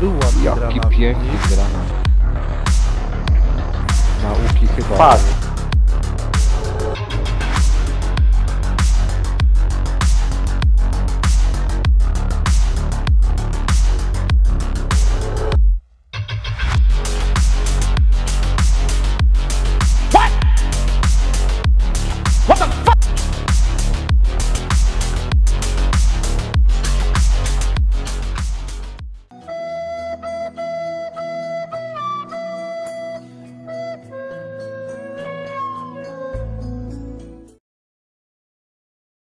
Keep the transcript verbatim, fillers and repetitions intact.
Był ładny Jaki granat. piękny granat. Nauki chyba. Padł.